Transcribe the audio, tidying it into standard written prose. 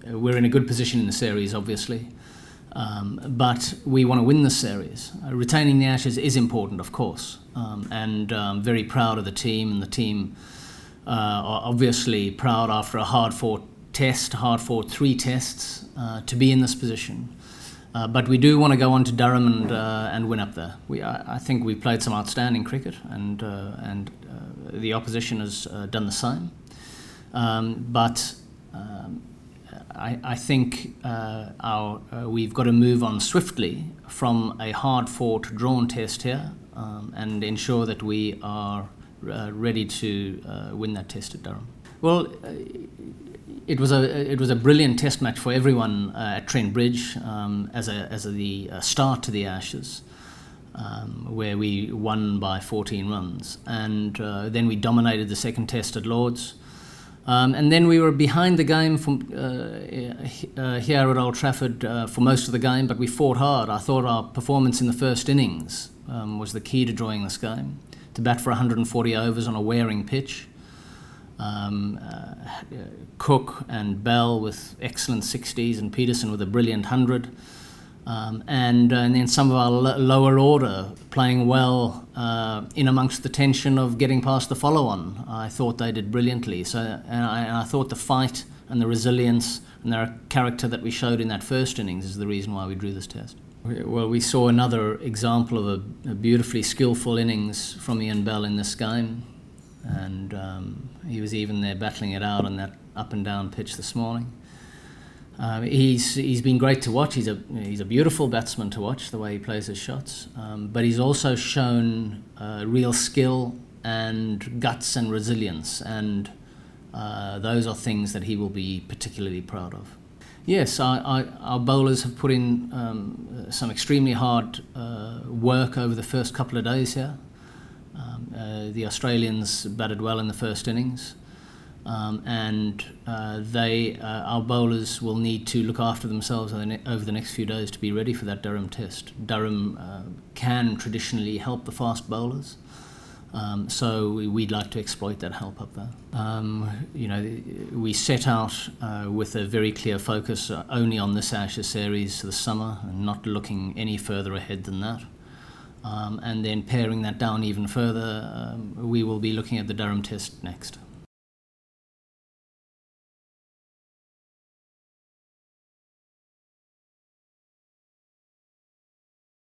we're in a good position in the series, obviously, but we want to win the series. Retaining the Ashes is important, of course, and I'm very proud of the team, and the team are obviously proud after a hard-fought three tests, to be in this position. But we do want to go on to Durham and win up there. I think we played some outstanding cricket, and the opposition has done the same. I think we've got to move on swiftly from a hard-fought, drawn test here, and ensure that we are ready to win that test at Durham. Well, it was a brilliant test match for everyone at Trent Bridge as the start to the Ashes, where we won by 14 runs, and then we dominated the second test at Lord's. And then we were behind the game from here at Old Trafford for most of the game, but we fought hard. I thought our performance in the first innings was the key to drawing this game. To bat for 140 overs on a wearing pitch. Cook and Bell with excellent 60s, and Peterson with a brilliant 100. And then some of our lower order playing well in amongst the tension of getting past the follow-on. I thought they did brilliantly. And I thought the fight and the resilience and the character that we showed in that first innings is the reason why we drew this test. Well, we saw another example of a beautifully skillful innings from Ian Bell in this game, and he was even there battling it out on that up and down pitch this morning. He's been great to watch. He's a beautiful batsman to watch, the way he plays his shots. But he's also shown real skill and guts and resilience, and those are things that he will be particularly proud of. Yes, our bowlers have put in some extremely hard work over the first couple of days here. The Australians batted well in the first innings. And our bowlers will need to look after themselves over the next few days to be ready for that Durham test. Durham can traditionally help the fast bowlers, so we'd like to exploit that help up there. We set out with a very clear focus only on this Ashes Series this summer, and not looking any further ahead than that. And then paring that down even further, we will be looking at the Durham test next.